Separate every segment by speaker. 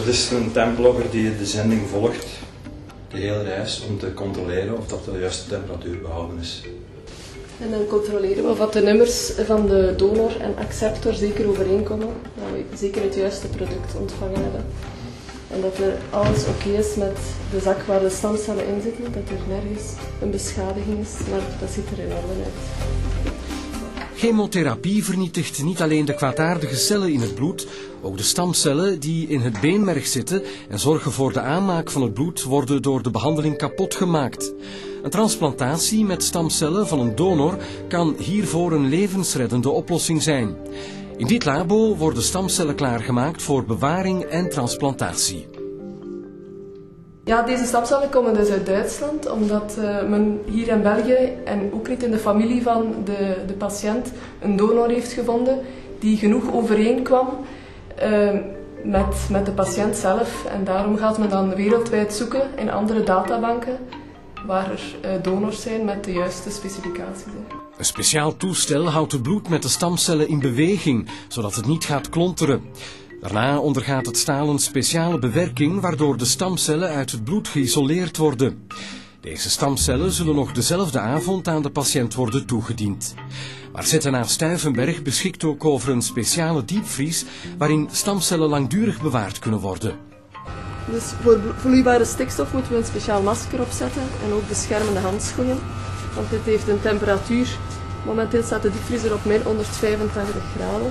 Speaker 1: is een templogger die de zending volgt, de hele reis, om te controleren of dat de juiste temperatuur behouden is.
Speaker 2: En dan controleren we of de nummers van de donor en acceptor zeker overeenkomen, dat we zeker het juiste product ontvangen hebben. En dat er alles oké is met de zak waar de stamcellen in zitten, dat er nergens een beschadiging is, maar dat ziet er in orde uit.
Speaker 3: Chemotherapie vernietigt niet alleen de kwaadaardige cellen in het bloed, ook de stamcellen die in het beenmerg zitten en zorgen voor de aanmaak van het bloed worden door de behandeling kapot gemaakt. Een transplantatie met stamcellen van een donor kan hiervoor een levensreddende oplossing zijn. In dit labo worden stamcellen klaargemaakt voor bewaring en transplantatie.
Speaker 2: Ja, deze stamcellen komen dus uit Duitsland, omdat men hier in België en ook niet in de familie van de patiënt een donor heeft gevonden die genoeg overeenkwam met de patiënt zelf. En daarom gaat men dan wereldwijd zoeken in andere databanken waar er donors zijn met de juiste specificaties.
Speaker 3: Een speciaal toestel houdt het bloed met de stamcellen in beweging, zodat het niet gaat klonteren. Daarna ondergaat het staal een speciale bewerking, waardoor de stamcellen uit het bloed geïsoleerd worden. Deze stamcellen zullen nog dezelfde avond aan de patiënt worden toegediend. Maar ZNA Stuyvenberg beschikt ook over een speciale diepvries, waarin stamcellen langdurig bewaard kunnen worden.
Speaker 2: Dus voor vloeibare stikstof moeten we een speciaal masker opzetten en ook beschermende handschoenen. Want dit heeft een temperatuur. Momenteel staat de diepvriezer op min 185 graden.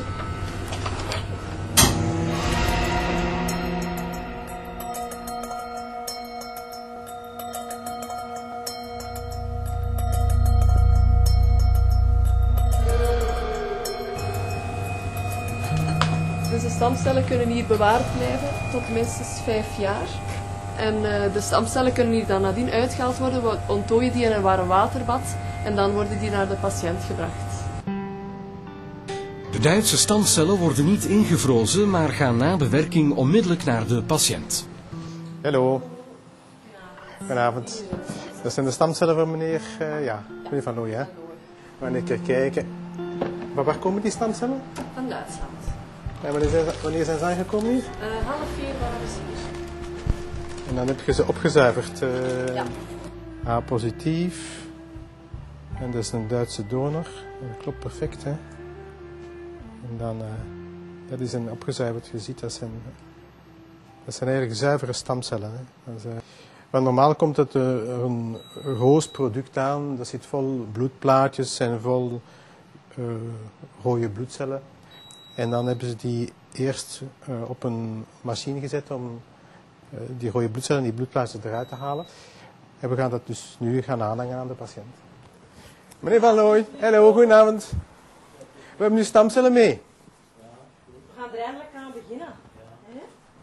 Speaker 2: Dus de stamcellen kunnen hier bewaard blijven tot minstens 5 jaar. En de stamcellen kunnen hier dan nadien uitgehaald worden. We onttooien die in een warm waterbad en dan worden die naar de patiënt gebracht.
Speaker 3: De Duitse stamcellen worden niet ingevrozen, maar gaan na bewerking onmiddellijk naar de patiënt.
Speaker 4: Hallo. Goedenavond. Dat zijn de stamcellen van meneer Van Looy, hè? We gaan een keer kijken. Maar waar komen die stamcellen?
Speaker 2: Van Duitsland.
Speaker 4: En wanneer zijn ze aangekomen hier?
Speaker 2: 3:30 waren ze hier.
Speaker 4: En dan heb je ze opgezuiverd.
Speaker 2: Ja.
Speaker 4: A positief. En dat is een Duitse donor. Dat klopt perfect, hè? En dan, dat is een opgezuiverd. Je ziet, dat zijn eigenlijk zuivere stamcellen. Hè? Want normaal komt er een roos product aan. Dat zit vol bloedplaatjes en vol rode bloedcellen. En dan hebben ze die eerst op een machine gezet om die rode bloedcellen en die bloedplaatjes eruit te halen. En we gaan dat dus nu gaan aanhangen aan de patiënt. Meneer Van Looy, hallo, goedenavond. We hebben nu stamcellen mee.
Speaker 5: We gaan er eindelijk aan beginnen. Ja.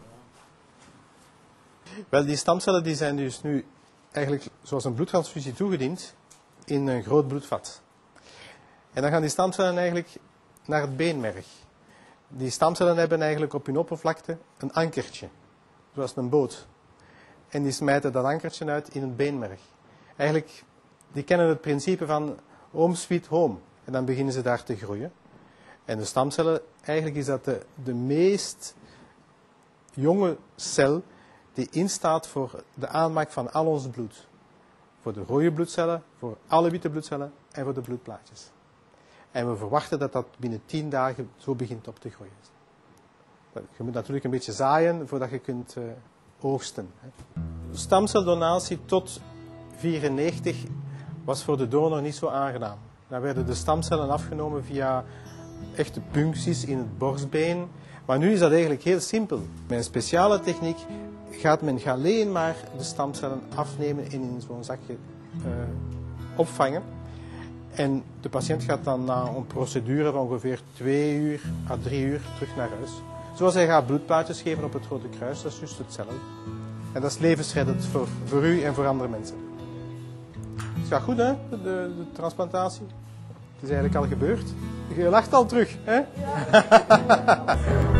Speaker 4: Wel, die stamcellen die zijn dus nu eigenlijk zoals een bloedtransfusie toegediend in een groot bloedvat. En dan gaan die stamcellen eigenlijk naar het beenmerg. Die stamcellen hebben eigenlijk op hun oppervlakte een ankertje, zoals een boot. En die smijten dat ankertje uit in het beenmerg. Eigenlijk, die kennen het principe van home sweet home. En dan beginnen ze daar te groeien. En de stamcellen, eigenlijk is dat de meest jonge cel die instaat voor de aanmaak van al ons bloed. Voor de rode bloedcellen, voor alle witte bloedcellen en voor de bloedplaatjes. En we verwachten dat dat binnen 10 dagen zo begint op te groeien. Je moet natuurlijk een beetje zaaien voordat je kunt oogsten. Stamceldonatie tot 1994 was voor de donor niet zo aangenaam. Dan werden de stamcellen afgenomen via echte puncties in het borstbeen. Maar nu is dat eigenlijk heel simpel. Met een speciale techniek gaat men alleen maar de stamcellen afnemen en in zo'n zakje opvangen. En de patiënt gaat dan na een procedure van ongeveer 2 uur à 3 uur terug naar huis. Zoals hij gaat bloedplaatjes geven op het Rode Kruis, dat is juist hetzelfde. En dat is levensreddend voor u en voor andere mensen. Het gaat goed, hè, de transplantatie. Het is eigenlijk al gebeurd. Je lacht al terug, hè? Ja.